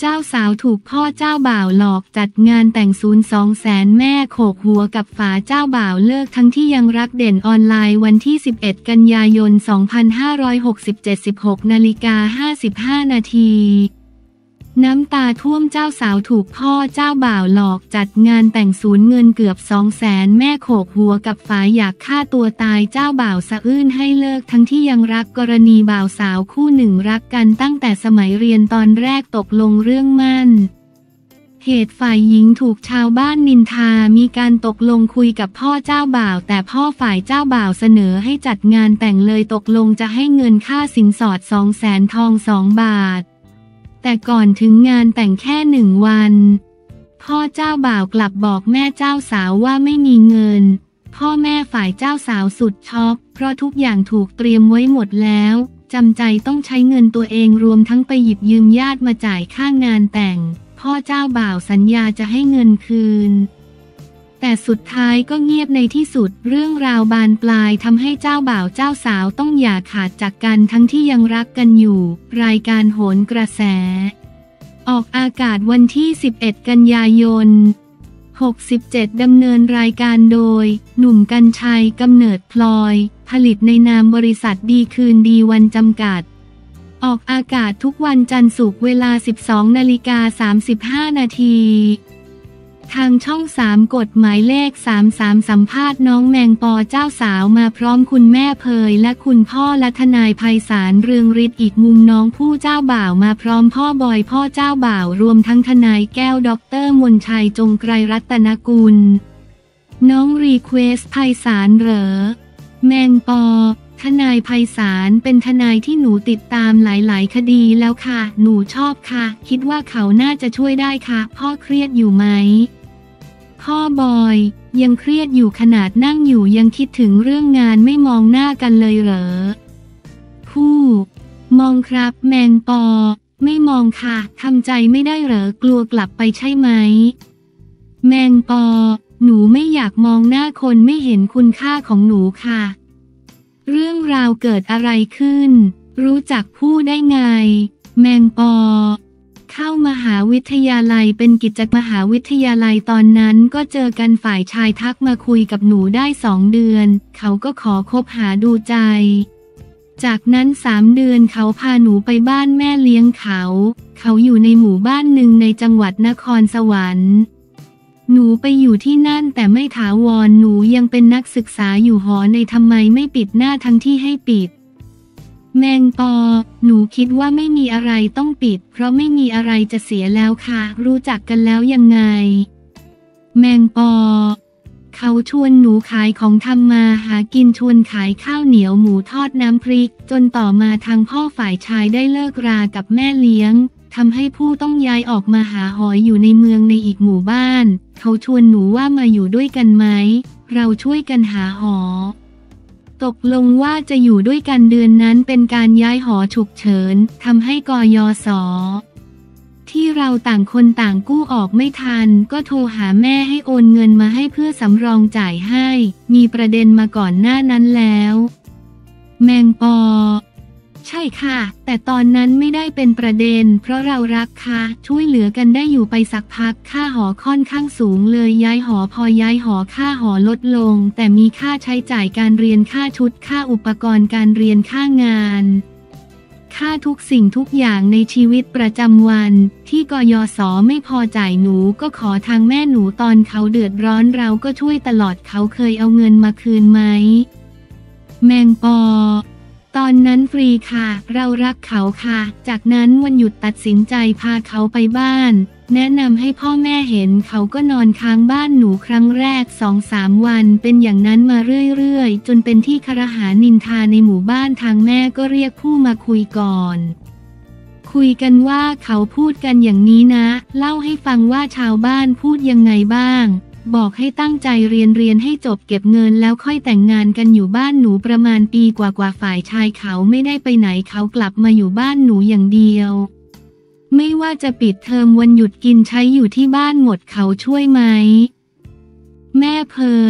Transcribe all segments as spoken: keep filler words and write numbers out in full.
เจ้าสาวถูกพ่อเจ้าบ่าวหลอกจัดงานแต่งศูนย์สองแสนแม่โขกหัวกับฝาเจ้าบ่าวเลิกทั้งที่ยังรักเด่นออนไลน์วันที่สิบเอ็ดกันยายนสองพันห้าร้อยหกสิบเจ็ด สิบหกนาฬิกาห้าสิบห้านาทีน้ำตาท่วมเจ้าสาวถูกพ่อเจ้าบ่าวหลอกจัดงานแต่งสูญเงินเกือบสองแสนแม่โขกหัวกับฝาอยากฆ่าตัวตายเจ้าบ่าวสะอื้นให้เลิกทั้งที่ยังรักกรณีบ่าวสาวคู่หนึ่งรักกันตั้งแต่สมัยเรียนตอนแรกตกลงเรื่องมั่นเหตุฝ่ายหญิงถูกชาวบ้านนินทามีการตกลงคุยกับพ่อเจ้าบ่าวแต่พ่อฝ่ายเจ้าบ่าวเสนอให้จัดงานแต่งเลยตกลงจะให้เงินค่าสินสอดสองแสนทองสองบาทแต่ก่อนถึงงานแต่งแค่หนึ่งวันพ่อเจ้าบ่าวกลับบอกแม่เจ้าสาวว่าไม่มีเงินพ่อแม่ฝ่ายเจ้าสาวสุดช็อกเพราะทุกอย่างถูกเตรียมไว้หมดแล้วจำใจต้องใช้เงินตัวเองรวมทั้งไปหยิบยืมญาติมาจ่ายค่างานแต่งพ่อเจ้าบ่าวสัญญาจะให้เงินคืนแต่สุดท้ายก็เงียบในที่สุดเรื่องราวบานปลายทำให้เจ้าบ่าวเจ้าสาวต้องอย่าขาดจากกันทั้งที่ยังรักกันอยู่รายการโหนกระแสออกอากาศวันที่สิบเอ็ดกันยายนหกสิบเจ็ดดำเนินรายการโดยหนุ่มกรรชัยกำเนิดพลอยผลิตในนามบริษัทดีคืนดีวันจำกัดออกอากาศทุกวันจันทร์ศุกร์เวลา สิบสองนาฬิกาสามสิบห้านาทีทางช่องสามกฎหมายเลขสามสิบสามสัมภาษณ์น้องแมงปอเจ้าสาวมาพร้อมคุณแม่เพยและคุณพ่อและทนายไพศาลเรืองฤทธิ์อีกมุมน้องผู้เจ้าบ่าวมาพร้อมพ่อบอยพ่อเจ้าบ่าวรวมทั้งทนายแก้วด็อกเตอร์มนชัยจงไกรรัตนกุลน้องรีเควสไพศาลเหรอแมงปอทนายไพศาลเป็นทนายที่หนูติดตามหลายๆคดีแล้วค่ะหนูชอบค่ะคิดว่าเขาน่าจะช่วยได้ค่ะพ่อเครียดอยู่ไหมพ่อบอยยังเครียดอยู่ขนาดนั่งอยู่ยังคิดถึงเรื่องงานไม่มองหน้ากันเลยเหรอผู้มองครับแมงปอไม่มองค่ะทำใจไม่ได้เหรอกลัวกลับไปใช่ไหมแมงปอหนูไม่อยากมองหน้าคนไม่เห็นคุณค่าของหนูค่ะเรื่องราวเกิดอะไรขึ้นรู้จักผู้ได้ไงแมงปอเข้ามหาวิทยาลัยเป็นกิจกรรมมหาวิทยาลัยตอนนั้นก็เจอกันฝ่ายชายทักมาคุยกับหนูได้สองเดือนเขาก็ขอคบหาดูใจจากนั้นสามเดือนเขาพาหนูไปบ้านแม่เลี้ยงเขาเขาอยู่ในหมู่บ้านหนึ่งในจังหวัดนครสวรรค์หนูไปอยู่ที่นั่นแต่ไม่ถาวรหนูยังเป็นนักศึกษาอยู่หอในทำไมไม่ปิดหน้าทั้งที่ให้ปิดแมงปอหนูคิดว่าไม่มีอะไรต้องปิดเพราะไม่มีอะไรจะเสียแล้วค่ะรู้จักกันแล้วยังไงแมงปอเขาชวนหนูขายของทำมาหากินชวนขายข้าวเหนียวหมูทอดน้ำพริกจนต่อมาทางพ่อฝ่ายชายได้เลิกรากับแม่เลี้ยงทำให้ผู้ต้องย้ายออกมาหาหอยอยู่ในเมืองในอีกหมู่บ้านเขาชวนหนูว่ามาอยู่ด้วยกันไหมเราช่วยกันหาหอตกลงว่าจะอยู่ด้วยกันเดือนนั้นเป็นการย้ายหอฉุกเฉินทำให้กยศที่เราต่างคนต่างกู้ออกไม่ทันก็โทรหาแม่ให้โอนเงินมาให้เพื่อสำรองจ่ายให้มีประเด็นมาก่อนหน้านั้นแล้วแมงปอใช่ค่ะแต่ตอนนั้นไม่ได้เป็นประเด็นเพราะเรารักค่ะช่วยเหลือกันได้อยู่ไปสักพักค่าหอค่อนข้างสูงเลยย้ายหอพอย้ายหอค่าหอลดลงแต่มีค่าใช้จ่ายการเรียนค่าชุดค่าอุปกรณ์การเรียนค่างานค่าทุกสิ่งทุกอย่างในชีวิตประจำวันที่กยศไม่พอจ่ายหนูก็ขอทางแม่หนูตอนเขาเดือดร้อนเราก็ช่วยตลอดเขาเคยเอาเงินมาคืนไหมแมงปอตอนนั้นฟรีค่ะเรารักเขาค่ะจากนั้นวันหยุดตัดสินใจพาเขาไปบ้านแนะนำให้พ่อแม่เห็นเขาก็นอนค้างบ้านหนูครั้งแรก สองสาม วันเป็นอย่างนั้นมาเรื่อยๆจนเป็นที่ครหานินทาในหมู่บ้านทางแม่ก็เรียกผู้มาคุยก่อนคุยกันว่าเขาพูดกันอย่างนี้นะเล่าให้ฟังว่าชาวบ้านพูดยังไงบ้างบอกให้ตั้งใจเรียนเรียนให้จบเก็บเงินแล้วค่อยแต่งงานกันอยู่บ้านหนูประมาณปีกว่าๆฝ่ายชายเขาไม่ได้ไปไหนเขากลับมาอยู่บ้านหนูอย่างเดียวไม่ว่าจะปิดเทอมวันหยุดกินใช้อยู่ที่บ้านหมดเขาช่วยไหมแม่เพย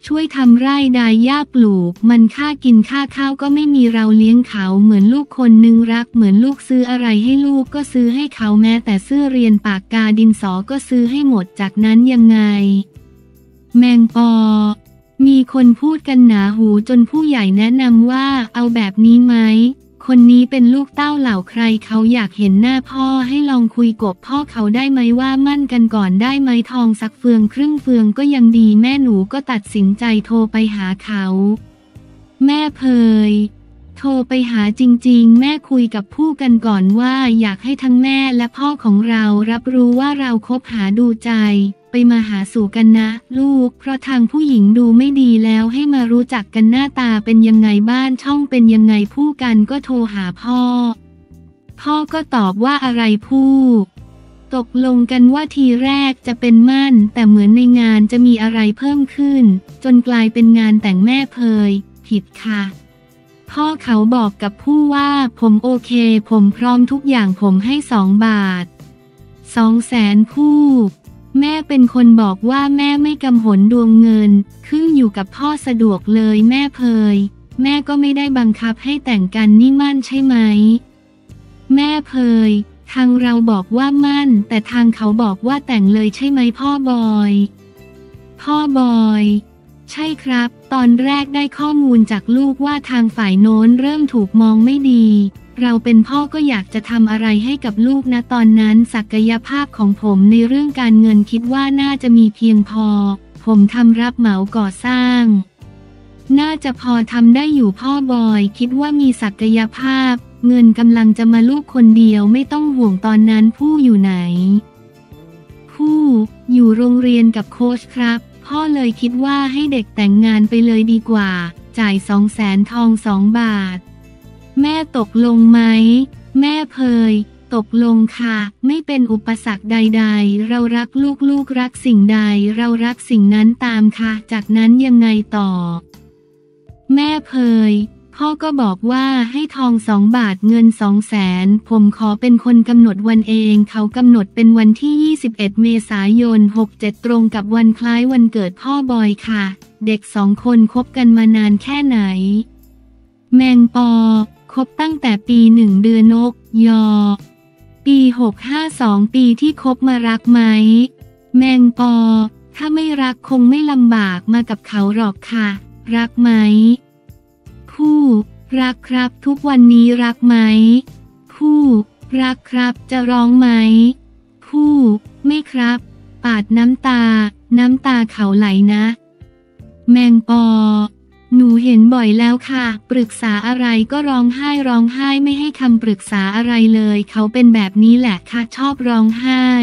ช่วยทำไร่ดายหญ้าปลูกมันค่ากินค่าข้าวก็ไม่มีเราเลี้ยงเขาเหมือนลูกคนนึงรักเหมือนลูกซื้ออะไรให้ลูกก็ซื้อให้เขาแม้แต่เสื้อเรียนปากกาดินสอก็ซื้อให้หมดจากนั้นยังไงแมงปอมีคนพูดกันหนาหูจนผู้ใหญ่แนะนำว่าเอาแบบนี้ไหมคนนี้เป็นลูกเต้าเหล่าใครเขาอยากเห็นหน้าพ่อให้ลองคุยกบพ่อเขาได้ไหมว่ามั่นกันก่อนได้ไหมทองสักเฟืองครึ่งเฟืองก็ยังดีแม่หนูก็ตัดสินใจโทรไปหาเขาแม่เพยโทรไปหาจริงๆแม่คุยกับผู้กันก่อนว่าอยากให้ทั้งแม่และพ่อของเรารับรู้ว่าเราคบหาดูใจไปมาหาสู่กันนะลูกเพราะทางผู้หญิงดูไม่ดีแล้วให้มารู้จักกันหน้าตาเป็นยังไงบ้านช่องเป็นยังไงผู้กันก็โทรหาพ่อพ่อก็ตอบว่าอะไรผู้ตกลงกันว่าทีแรกจะเป็นมั่นแต่เหมือนในงานจะมีอะไรเพิ่มขึ้นจนกลายเป็นงานแต่งแม่เพยผิดค่ะพ่อเขาบอกกับผู้ว่าผมโอเคผมพร้อมทุกอย่างผมให้สองบาทสองแสนผู้แม่เป็นคนบอกว่าแม่ไม่กำหนดวงเงินขึ้นอยู่กับพ่อสะดวกเลยแม่เพยแม่ก็ไม่ได้บังคับให้แต่งกันนี่มั่นใช่ไหมแม่เพยทางเราบอกว่ามั่นแต่ทางเขาบอกว่าแต่งเลยใช่ไหมพ่อบอยพ่อบอยใช่ครับตอนแรกได้ข้อมูลจากลูกว่าทางฝ่ายโน้นเริ่มถูกมองไม่ดีเราเป็นพ่อก็อยากจะทำอะไรให้กับลูกนะตอนนั้นศักยภาพของผมในเรื่องการเงินคิดว่าน่าจะมีเพียงพอผมทำรับเหมาก่อสร้างน่าจะพอทำได้อยู่พ่อบอยคิดว่ามีศักยภาพเงินกำลังจะมาลูกคนเดียวไม่ต้องห่วงตอนนั้นผู้อยู่ไหนผู้อยู่โรงเรียนกับโค้ชครับพ่อเลยคิดว่าให้เด็กแต่งงานไปเลยดีกว่าจ่ายสองแสนทองสองบาทแม่ตกลงไหมแม่เพยตกลงค่ะไม่เป็นอุปสรรคใดๆเรารักลูกลูกรักสิ่งใดเรารักสิ่งนั้นตามค่ะจากนั้นยังไงต่อแม่เพยพ่อก็บอกว่าให้ทองสองบาทเงินสองแสนผมขอเป็นคนกำหนดวันเองเขากำหนดเป็นวันที่ยี่สิบเอ็ดเมษายนหกเจ็ดตรงกับวันคล้ายวันเกิดพ่อบอยค่ะเด็กสองคนคบกันมานานแค่ไหนแมงปอคบตั้งแต่ปีหนึ่งเดือนนกยอปีหกห้าสองปีที่คบมารักไหมแมงปอถ้าไม่รักคงไม่ลำบากมากับเขาหรอกค่ะรักไหมผู้รักครับทุกวันนี้รักไหมผู้รักครับจะร้องไหมผู้ไม่ครับปาดน้ำตาน้ำตาเขาไหลนะแมงปอหนูเห็นบ่อยแล้วค่ะปรึกษาอะไรก็ร้องไห้ร้องไห้ไม่ให้คำปรึกษาอะไรเลยเขาเป็นแบบนี้แหละค่ะชอบร้องไห้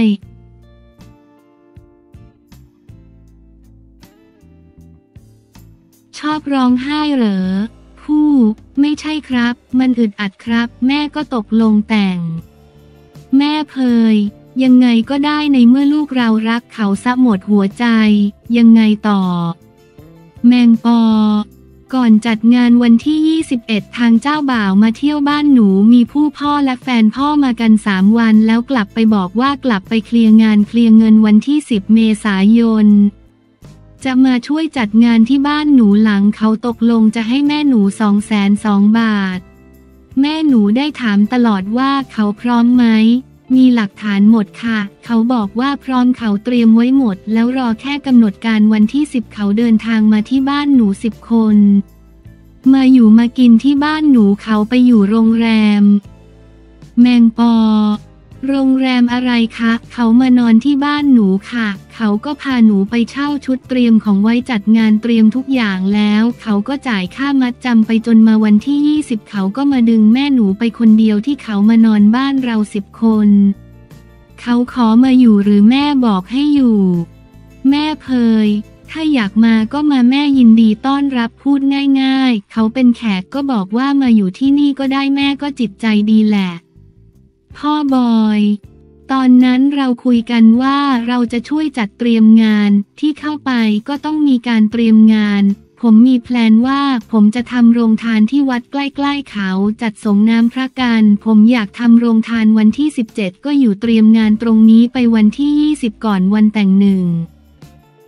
ชอบร้องไห้เหรอผู้ไม่ใช่ครับมันอึดอัดครับแม่ก็ตกลงแต่งแม่เพยยังไงก็ได้ในเมื่อลูกเรารักเขาซะหมดหัวใจยังไงต่อแมงปอก่อนจัดงานวันที่ยี่สิบเอ็ดทางเจ้าบ่าวมาเที่ยวบ้านหนูมีผู้พ่อและแฟนพ่อมากันสามวันแล้วกลับไปบอกว่ากลับไปเคลียร์งานเคลียร์เงินวันที่สิบเมษายนจะมาช่วยจัดงานที่บ้านหนูหลังเขาตกลงจะให้แม่หนูสองแสนสองบาทแม่หนูได้ถามตลอดว่าเขาพร้อมไหมมีหลักฐานหมดค่ะเขาบอกว่าพร้อมเขาเตรียมไว้หมดแล้วรอแค่กำหนดการวันที่สิบเขาเดินทางมาที่บ้านหนูสิบคนมาอยู่มากินที่บ้านหนูเขาไปอยู่โรงแรมแมงปอโรงแรมอะไรคะเขามานอนที่บ้านหนูค่ะเขาก็พาหนูไปเช่าชุดเตรียมของไว้จัดงานเตรียมทุกอย่างแล้วเขาก็จ่ายค่ามัดจำไปจนมาวันที่ยี่สิบเขาก็มาดึงแม่หนูไปคนเดียวที่เขามานอนบ้านเราสิบคนเขาขอมาอยู่หรือแม่บอกให้อยู่แม่เพยถ้าอยากมาก็มาแม่ยินดีต้อนรับพูดง่ายๆเขาเป็นแขกก็บอกว่ามาอยู่ที่นี่ก็ได้แม่ก็จิตใจดีแหละพ่อบอยตอนนั้นเราคุยกันว่าเราจะช่วยจัดเตรียมงานที่เข้าไปก็ต้องมีการเตรียมงานผมมีแพลนว่าผมจะทำโรงทานที่วัดใกล้ๆเขาจัดสงน้ำพระกันผมอยากทำโรงทานวันที่สิบเจ็ดก็อยู่เตรียมงานตรงนี้ไปวันที่ยี่สิบก่อนวันแต่งหนึ่ง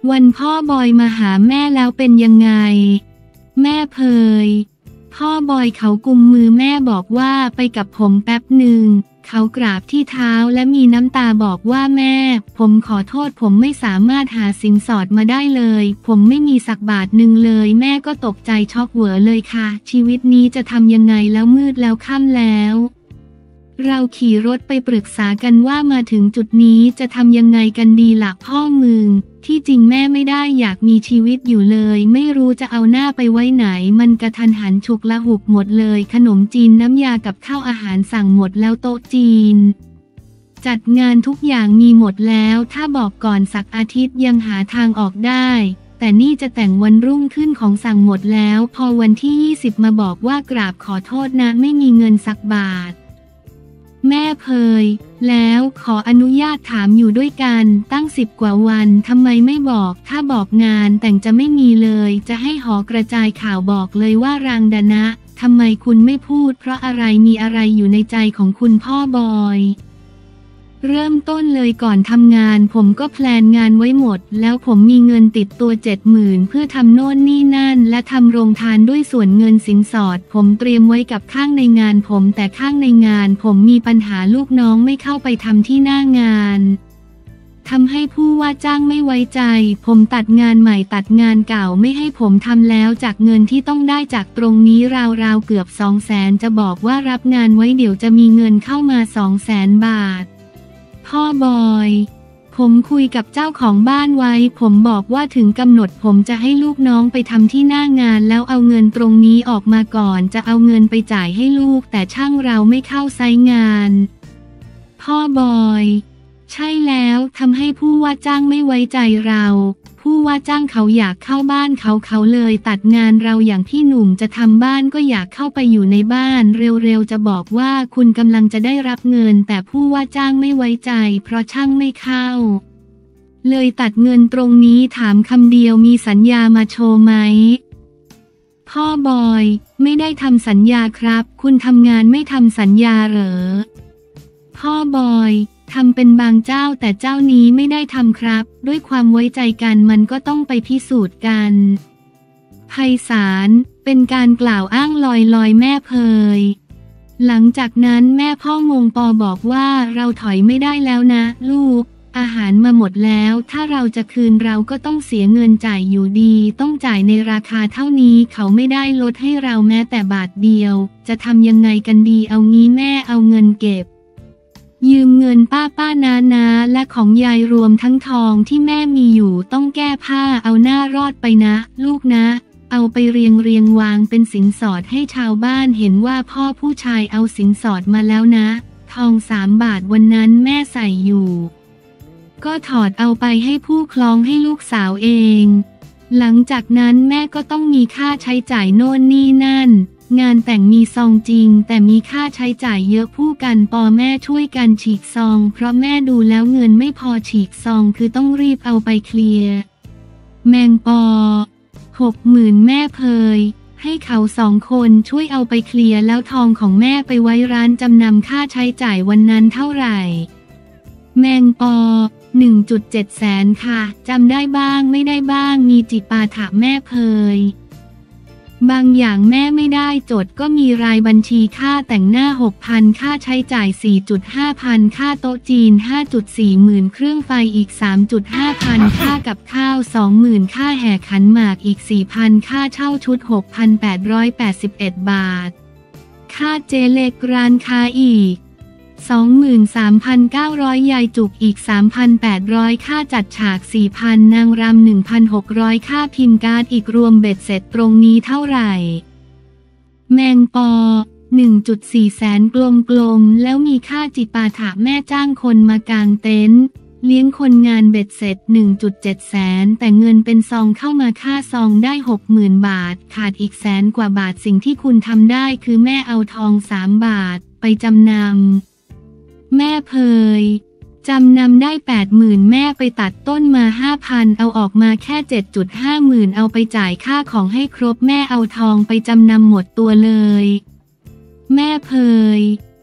วันพ่อบอยมาหาแม่แล้วเป็นยังไงแม่เพยพ่อบอยเขากุมมือแม่บอกว่าไปกับผมแป๊บหนึ่งเขากราบที่เท้าและมีน้ำตาบอกว่าแม่ผมขอโทษผมไม่สามารถหาสินสอดมาได้เลยผมไม่มีสักบาทหนึ่งเลยแม่ก็ตกใจช็อกเหวอเลยค่ะชีวิตนี้จะทำยังไงแล้วมืดแล้วค่ำแล้วเราขี่รถไปปรึกษากันว่ามาถึงจุดนี้จะทำยังไงกันดีล่ะพ่อมึงที่จริงแม่ไม่ได้อยากมีชีวิตอยู่เลยไม่รู้จะเอาหน้าไปไว้ไหนมันกระทันหันฉุกละหุกหมดเลยขนมจีนน้ำยากับข้าวอาหารสั่งหมดแล้วโต๊ะจีนจัดงานทุกอย่างมีหมดแล้วถ้าบอกก่อนสักอาทิตย์ยังหาทางออกได้แต่นี่จะแต่งวันรุ่งขึ้นของสั่งหมดแล้วพอวันที่ยี่สิบมาบอกว่ากราบขอโทษนะไม่มีเงินสักบาทแม่เพยแล้วขออนุญาตถามอยู่ด้วยกันตั้งสิบกว่าวันทำไมไม่บอกถ้าบอกงานแต่งจะไม่มีเลยจะให้หอกระจายข่าวบอกเลยว่ารางดานะทำไมคุณไม่พูดเพราะอะไรมีอะไรอยู่ในใจของคุณพ่อบอยเริ่มต้นเลยก่อนทำงานผมก็แพลนงานไว้หมดแล้วผมมีเงินติดตัวเจ็ดหมื่นเพื่อทำโน่นนี่นั่นและทำโรงทานด้วยส่วนเงินสินสอดผมเตรียมไว้กับข้างในงานผมแต่ข้างในงานผมมีปัญหาลูกน้องไม่เข้าไปทำที่หน้างานทำให้ผู้ว่าจ้างไม่ไว้ใจผมตัดงานใหม่ตัดงานเก่าไม่ให้ผมทำแล้วจากเงินที่ต้องได้จากตรงนี้ราวๆเกือบสองแสนจะบอกว่ารับงานไว้เดี๋ยวจะมีเงินเข้ามาสองแสนบาทพ่อบอยผมคุยกับเจ้าของบ้านไว้ผมบอกว่าถึงกำหนดผมจะให้ลูกน้องไปทำที่หน้างานแล้วเอาเงินตรงนี้ออกมาก่อนจะเอาเงินไปจ่ายให้ลูกแต่ช่างเราไม่เข้าไซต์งานพ่อบอยใช่แล้วทำให้ผู้ว่าจ้างไม่ไว้ใจเราผู้ว่าจ้างเขาอยากเข้าบ้านเขาเขาเลยตัดงานเราอย่างพี่หนุ่มจะทำบ้านก็อยากเข้าไปอยู่ในบ้านเร็วๆจะบอกว่าคุณกำลังจะได้รับเงินแต่ผู้ว่าจ้างไม่ไว้ใจเพราะช่างไม่เข้าเลยตัดเงินตรงนี้ถามคำเดียวมีสัญญามาโชว์ไหมพ่อบอยไม่ได้ทำสัญญาครับคุณทำงานไม่ทำสัญญาเหรอพ่อบอยทำเป็นบางเจ้าแต่เจ้านี้ไม่ได้ทำครับด้วยความไว้ใจกันมันก็ต้องไปพิสูจน์กันไพศาลเป็นการกล่าวอ้างลอยๆแม่เพยหลังจากนั้นแม่พ่องงปอบอกว่าเราถอยไม่ได้แล้วนะลูกอาหารมาหมดแล้วถ้าเราจะคืนเราก็ต้องเสียเงินจ่ายอยู่ดีต้องจ่ายในราคาเท่านี้เขาไม่ได้ลดให้เราแม้แต่บาทเดียวจะทำยังไงกันดีเอางี้แม่เอาเงินเก็บยืมเงินป้าป้านานาและของยายรวมทั้งทองที่แม่มีอยู่ต้องแก้ผ้าเอาหน้ารอดไปนะลูกนะเอาไปเรียงเรียงวางเป็นสินสอดให้ชาวบ้านเห็นว่าพ่อผู้ชายเอาสินสอดมาแล้วนะทองสามบาทวันนั้นแม่ใส่อยู่ก็ถอดเอาไปให้ผู้คล้องให้ลูกสาวเองหลังจากนั้นแม่ก็ต้องมีค่าใช้จ่ายโน่นนี่นั่นงานแต่งมีซองจริงแต่มีค่าใช้จ่ายเยอะผู้กันปอแม่ช่วยกันฉีกซองเพราะแม่ดูแล้วเงินไม่พอฉีกซองคือต้องรีบเอาไปเคลียร์แมงปอหกหมื่นแม่เพยให้เขาสองคนช่วยเอาไปเคลียร์แล้วทองของแม่ไปไว้ร้านจำนำค่าใช้จ่ายวันนั้นเท่าไหร่แมงปอ หนึ่งจุดเจ็ด แสนค่ะจำได้บ้างไม่ได้บ้างมีจิปาถะแม่เพยบางอย่างแม่ไม่ได้จดก็มีรายบัญชีค่าแต่งหน้า หกพัน ค่าใช้จ่าย สี่จุดห้า พันค่าโต๊ะจีน ห้าจุดสี่ หมื่นเครื่องไฟอีก สามจุดห้า พันค่ากับข้าว สองหมื่นค่าแห่ขันหมากอีก สี่พันค่าเช่าชุด หกพันแปดร้อยแปดสิบเอ็ด บาทค่าเจเล็กร้านค้าอีกสองหมื่นสามพันเก้าร้อย ยายจุกอีก สามพันแปดร้อย ค่าจัดฉาก สี่พัน นางรำ หนึ่งพันหกร้อย ค่าพิมพ์การ์ดอีกรวมเบ็ดเสร็จตรงนี้เท่าไหร่แมงปอ หนึ่งจุดสี่ แสนกลมๆแล้วมีค่าจิปาถะแม่จ้างคนมากางเต็นท์เลี้ยงคนงานเบ็ดเสร็จ หนึ่งจุดเจ็ด แสนแต่เงินเป็นซองเข้ามาค่าซองได้ หกหมื่น บาทขาดอีกแสนกว่าบาทสิ่งที่คุณทำได้คือแม่เอาทองสามบาทไปจำนำแม่เพยจำนำได้แปดหมื่นแม่ไปตัดต้นมาห้าพันเอาออกมาแค่ เจ็ดจุดห้า หมื่นเอาไปจ่ายค่าของให้ครบแม่เอาทองไปจำนำหมดตัวเลยแม่เพย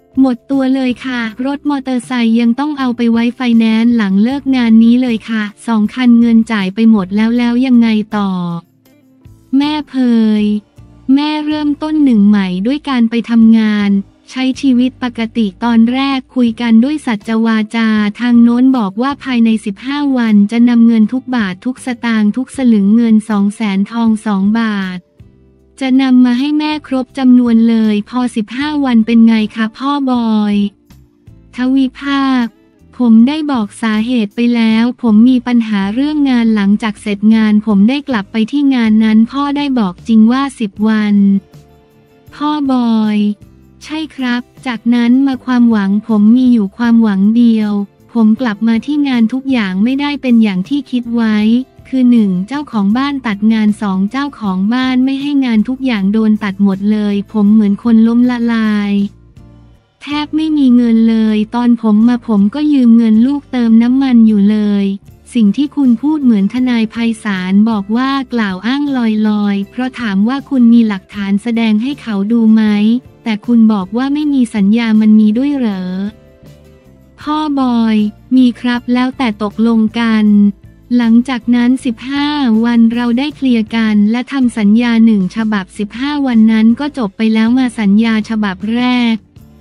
หมดตัวเลยค่ะรถมอเตอร์ไซค์ยังต้องเอาไปไว้ไฟแนนซ์หลังเลิกงานนี้เลยค่ะสองคันเงินจ่ายไปหมดแล้วแล้วยังไงต่อแม่เผยแม่เริ่มต้นหนึ่งใหม่ด้วยการไปทำงานใช้ชีวิตปกติตอนแรกคุยกันด้วยสัจวาจาทางโน้นบอกว่าภายในสิบห้าวันจะนำเงินทุกบาททุกสตางค์ทุกสลึงเงินสองแสนทองสองบาทจะนำมาให้แม่ครบจำนวนเลยพอสิบห้าวันเป็นไงคะพ่อบอยทวีภาคผมได้บอกสาเหตุไปแล้วผมมีปัญหาเรื่องงานหลังจากเสร็จงานผมได้กลับไปที่งานนั้นพ่อได้บอกจริงว่าสิบวันพ่อบอยใช่ครับจากนั้นมาความหวังผมมีอยู่ความหวังเดียวผมกลับมาที่งานทุกอย่างไม่ได้เป็นอย่างที่คิดไว้คือหนึ่งเจ้าของบ้านตัดงานสองเจ้าของบ้านไม่ให้งานทุกอย่างโดนตัดหมดเลยผมเหมือนคนล้มละลายแทบไม่มีเงินเลยตอนผมมาผมก็ยืมเงินลูกเติมน้ำมันอยู่เลยสิ่งที่คุณพูดเหมือนทนายไพศาลบอกว่ากล่าวอ้างลอยๆเพราะถามว่าคุณมีหลักฐานแสดงให้เขาดูไหมแต่คุณบอกว่าไม่มีสัญญามันมีด้วยเหรอพ่อบอยมีครับแล้วแต่ตกลงกันหลังจากนั้นสิบห้าวันเราได้เคลียร์กันและทำสัญญาหนึ่งฉบับสิบห้าวันนั้นก็จบไปแล้วมาสัญญาฉบับแรก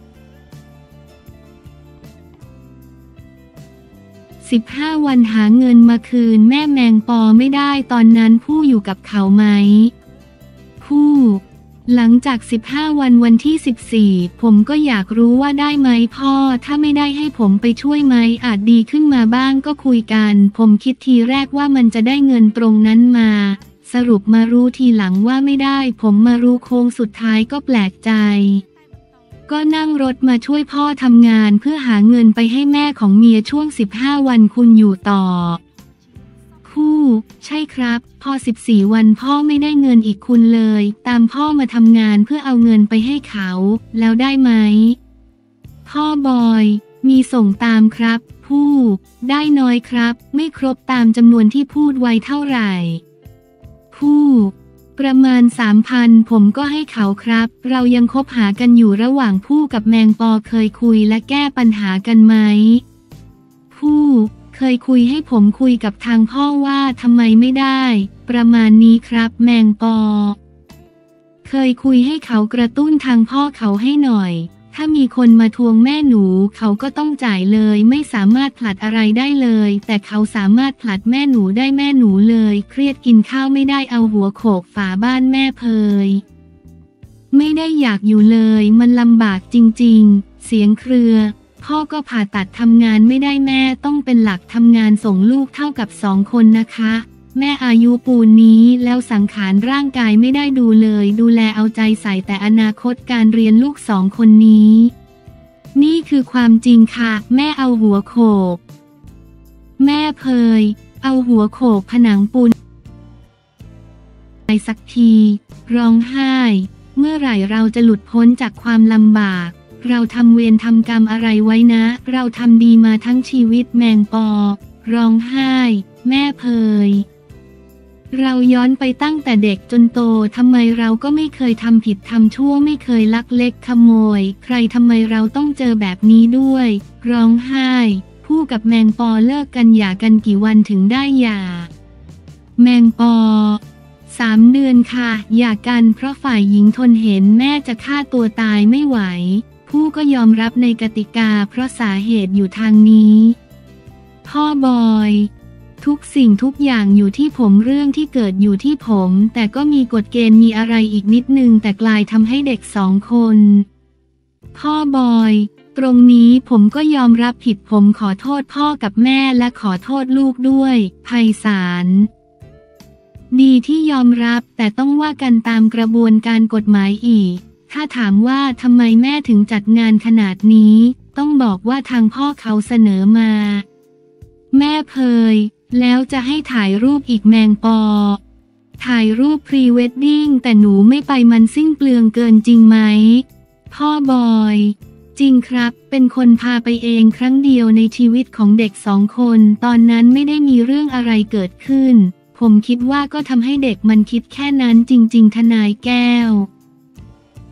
สิบห้าวันหาเงินมาคืนแม่แมงปอไม่ได้ตอนนั้นผู้อยู่กับเขาไหมผู้หลังจากสิบห้าวันวันที่สิบสี่ผมก็อยากรู้ว่าได้ไหมพ่อถ้าไม่ได้ให้ผมไปช่วยไหมอาจดีขึ้นมาบ้างก็คุยกันผมคิดทีแรกว่ามันจะได้เงินตรงนั้นมาสรุปมารู้ทีหลังว่าไม่ได้ผมมารู้โค้งสุดท้ายก็แปลกใจก็นั่งรถมาช่วยพ่อทำงานเพื่อหาเงินไปให้แม่ของเมียช่วงสิบห้าวันคุณอยู่ต่อคู่ใช่ครับพอสิบสี่วันพ่อไม่ได้เงินอีกคุณเลยตามพ่อมาทำงานเพื่อเอาเงินไปให้เขาแล้วได้ไหมพ่อบอยมีส่งตามครับผู้ได้น้อยครับไม่ครบตามจำนวนที่พูดไว้เท่าไหร่ผู้ประมาณ สามพัน ผมก็ให้เขาครับเรายังคบหากันอยู่ระหว่างผู้กับแมงปอเคยคุยและแก้ปัญหากันไหมผู้เคยคุยให้ผมคุยกับทางพ่อว่าทำไมไม่ได้ประมาณนี้ครับแมงปอเคยคุยให้เขากระตุ้นทางพ่อเขาให้หน่อยถ้ามีคนมาทวงแม่หนูเขาก็ต้องจ่ายเลยไม่สามารถผลัดอะไรได้เลยแต่เขาสามารถผลัดแม่หนูได้แม่หนูเลยเครียดกินข้าวไม่ได้เอาหัวโขกฝาบ้านแม่เพยไม่ได้อยากอยู่เลยมันลำบากจริงๆเสียงเครือพ่อก็ผ่าตัดทำงานไม่ได้แม่ต้องเป็นหลักทำงานส่งลูกเท่ากับสองคนนะคะแม่อายุปูนนี้แล้วสังขารร่างกายไม่ได้ดูเลยดูแลเอาใจใส่แต่อนาคตการเรียนลูกสองคนนี้นี่คือความจริงค่ะแม่เอาหัวโขกแม่เพยเอาหัวโขกผนังปูนไปสักทีร้องไห้เมื่อไหร่เราจะหลุดพ้นจากความลำบากเราทำเวรทำกรรมอะไรไว้นะเราทำดีมาทั้งชีวิตแมงปอร้องไห้แม่เพยเราย้อนไปตั้งแต่เด็กจนโตทำไมเราก็ไม่เคยทำผิดทำชั่วไม่เคยลักเล็กขโมยใครทำไมเราต้องเจอแบบนี้ด้วยร้องไห้ผู้กับแมงปอเลิกกันหย่ากันกี่วันถึงได้หย่าแมงปอสามเดือนค่ะหย่ากันเพราะฝ่ายหญิงทนเห็นแม่จะฆ่าตัวตายไม่ไหวผู้ก็ยอมรับในกติกาเพราะสาเหตุอยู่ทางนี้พ่อบอยทุกสิ่งทุกอย่างอยู่ที่ผมเรื่องที่เกิดอยู่ที่ผมแต่ก็มีกฎเกณฑ์มีอะไรอีกนิดนึงแต่กลายทำให้เด็กสองคนพ่อบอยตรงนี้ผมก็ยอมรับผิดผมขอโทษพ่อกับแม่และขอโทษลูกด้วยไพศาลดีที่ยอมรับแต่ต้องว่ากันตามกระบวนการกฎหมายอีกถ้าถามว่าทำไมแม่ถึงจัดงานขนาดนี้ต้องบอกว่าทางพ่อเขาเสนอมาแม่เพยแล้วจะให้ถ่ายรูปอีกแมงปอถ่ายรูปพรีเวดดิ้งแต่หนูไม่ไปมันสิ้นเปลืองเกินจริงไหมพ่อบอยจริงครับเป็นคนพาไปเองครั้งเดียวในชีวิตของเด็กสองคนตอนนั้นไม่ได้มีเรื่องอะไรเกิดขึ้นผมคิดว่าก็ทำให้เด็กมันคิดแค่นั้นจริงๆทนายแก้ว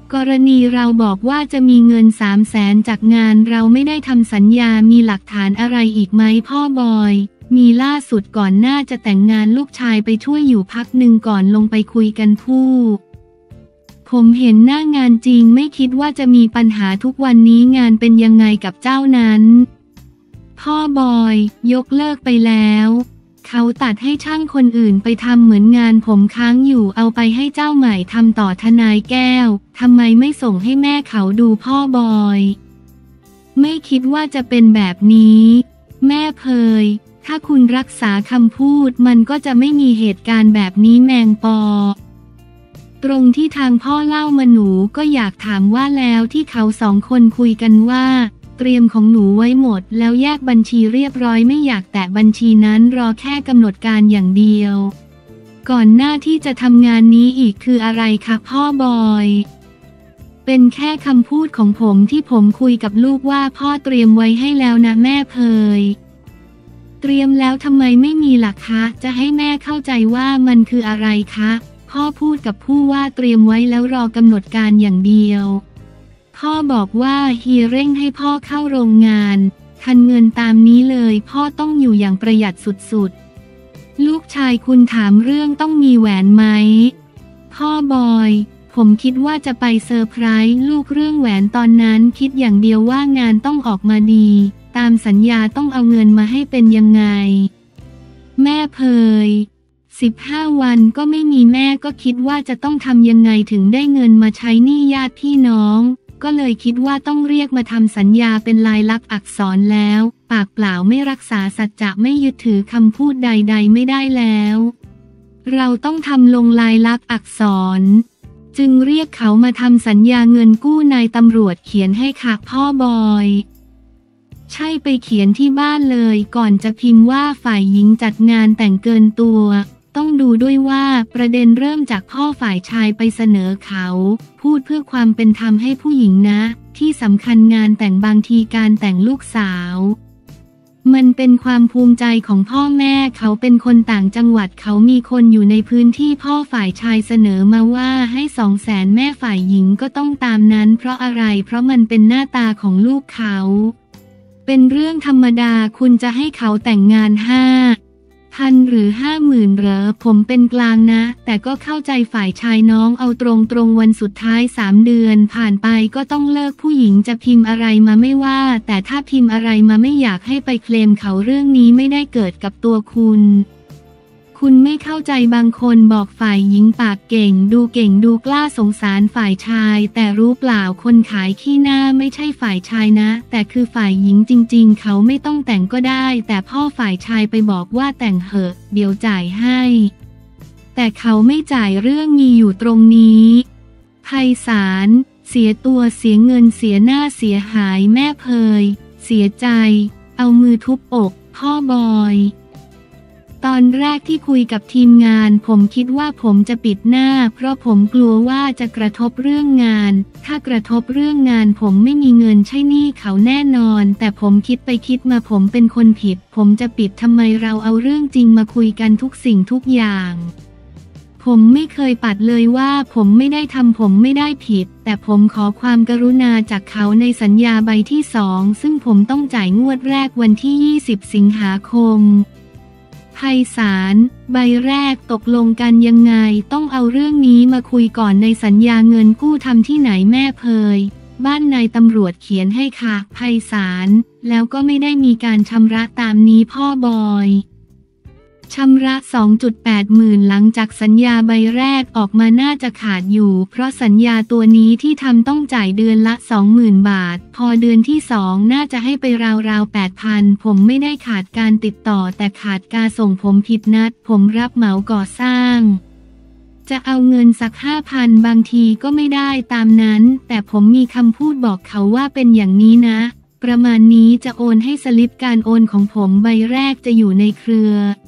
กรณีเราบอกว่าจะมีเงินสามแสนจากงานเราไม่ได้ทำสัญญามีหลักฐานอะไรอีกไหมพ่อบอยมีล่าสุดก่อนหน้าจะแต่งงานลูกชายไปช่วยอยู่พักหนึ่งก่อนลงไปคุยกันพูดผมเห็นหน้างานจริงไม่คิดว่าจะมีปัญหาทุกวันนี้งานเป็นยังไงกับเจ้านั้นพ่อบอยยกเลิกไปแล้วเขาตัดให้ช่างคนอื่นไปทำเหมือนงานผมค้างอยู่เอาไปให้เจ้าใหม่ทำต่อทนายแก้วทำไมไม่ส่งให้แม่เขาดูพ่อบอยไม่คิดว่าจะเป็นแบบนี้แม่เพยถ้าคุณรักษาคำพูดมันก็จะไม่มีเหตุการณ์แบบนี้แมงปอตรงที่ทางพ่อเล่ามาหนูก็อยากถามว่าแล้วที่เขาสองคนคุยกันว่าเตรียมของหนูไว้หมดแล้วแยกบัญชีเรียบร้อยไม่อยากแตะบัญชีนั้นรอแค่กำหนดการอย่างเดียวก่อนหน้าที่จะทำงานนี้อีกคืออะไรคะพ่อบอยเป็นแค่คำพูดของผมที่ผมคุยกับลูกว่าพ่อเตรียมไว้ให้แล้วนะแม่เพยเตรียมแล้วทำไมไม่มีล่ะคะจะให้แม่เข้าใจว่ามันคืออะไรคะพ่อพูดกับผู้ว่าเตรียมไว้แล้วรอกำหนดการอย่างเดียวพ่อบอกว่าฮีเร่งให้พ่อเข้าโรงงานทันเงินตามนี้เลยพ่อต้องอยู่อย่างประหยัดสุดๆลูกชายคุณถามเรื่องต้องมีแหวนไหมพ่อบอยผมคิดว่าจะไปเซอร์ไพรส์ลูกเรื่องแหวนตอนนั้นคิดอย่างเดียวว่างานต้องออกมาดีตามสัญญาต้องเอาเงินมาให้เป็นยังไงแม่เพยสิบห้าวันก็ไม่มีแม่ก็คิดว่าจะต้องทำยังไงถึงได้เงินมาใช้หนี้ญาติพี่น้องก็เลยคิดว่าต้องเรียกมาทำสัญญาเป็นลายลักษณ์อักษรแล้วปากเปล่าไม่รักษาสัจจะไม่ยึดถือคำพูดใดๆไม่ได้แล้วเราต้องทำลงลายลักษณ์อักษรจึงเรียกเขามาทำสัญญาเงินกู้นายตำรวจเขียนให้ค่ะพ่อบอยใช่ไปเขียนที่บ้านเลยก่อนจะพิมพ์ว่าฝ่ายหญิงจัดงานแต่งเกินตัวต้องดูด้วยว่าประเด็นเริ่มจากพ่อฝ่ายชายไปเสนอเขาพูดเพื่อความเป็นธรรมให้ผู้หญิงนะที่สำคัญงานแต่งบางทีการแต่งลูกสาวมันเป็นความภูมิใจของพ่อแม่เขาเป็นคนต่างจังหวัดเขามีคนอยู่ในพื้นที่พ่อฝ่ายชายเสนอมาว่าให้สองแสนแม่ฝ่ายหญิงก็ต้องตามนั้นเพราะอะไรเพราะมันเป็นหน้าตาของลูกเขาเป็นเรื่องธรรมดาคุณจะให้เขาแต่งงานห้าพันหรือห้าหมื่นเหรอผมเป็นกลางนะแต่ก็เข้าใจฝ่ายชายน้องเอาตรงตรงวันสุดท้ายสามเดือนผ่านไปก็ต้องเลิกผู้หญิงจะพิมพ์อะไรมาไม่ว่าแต่ถ้าพิมพ์อะไรมาไม่อยากให้ไปเคลมเขาเรื่องนี้ไม่ได้เกิดกับตัวคุณคุณไม่เข้าใจบางคนบอกฝ่ายหญิงปากเก่งดูเก่งดูกล้าสงสารฝ่ายชายแต่รู้เปล่าคนขายขี้หน้าไม่ใช่ฝ่ายชายนะแต่คือฝ่ายหญิงจริงๆเขาไม่ต้องแต่งก็ได้แต่พ่อฝ่ายชายไปบอกว่าแต่งเหอะเดี๋ยวจ่ายให้แต่เขาไม่จ่ายเรื่องมีอยู่ตรงนี้ไพศาลเสียตัวเสียเงินเสียหน้าเสียหายแม่เพยเสียใจเอามือทุบอกพ่อบอยตอนแรกที่คุยกับทีมงานผมคิดว่าผมจะปิดหน้าเพราะผมกลัวว่าจะกระทบเรื่องงานถ้ากระทบเรื่องงานผมไม่มีเงินใช้หนี้เขาแน่นอนแต่ผมคิดไปคิดมาผมเป็นคนผิดผมจะปิดทำไมเราเอาเรื่องจริงมาคุยกันทุกสิ่งทุกอย่างผมไม่เคยปัดเลยว่าผมไม่ได้ทำผมไม่ได้ผิดแต่ผมขอความกรุณาจากเขาในสัญญาใบที่สองซึ่งผมต้องจ่ายงวดแรกวันที่ยี่สิบสิงหาคมไพศาลใบแรกตกลงกันยังไงต้องเอาเรื่องนี้มาคุยก่อนในสัญญาเงินกู้ทำที่ไหนแม่เพยบ้านนายตำรวจเขียนให้ค่ะไพศาลแล้วก็ไม่ได้มีการชำระตามนี้พ่อบอยชำระ สองจุดแปด หมื่นหลังจากสัญญาใบแรกออกมาน่าจะขาดอยู่เพราะสัญญาตัวนี้ที่ทำต้องจ่ายเดือนละ สองหมื่น บาทพอเดือนที่สองน่าจะให้ไปราวๆ แปดพัน ผมไม่ได้ขาดการติดต่อแต่ขาดการส่งผมผิดนัดผมรับเหมาก่อสร้างจะเอาเงินสัก ห้าพัน บางทีก็ไม่ได้ตามนั้นแต่ผมมีคำพูดบอกเขาว่าเป็นอย่างนี้นะประมาณนี้จะโอนให้สลิปการโอนของผมใบแรกจะอยู่ในเครือ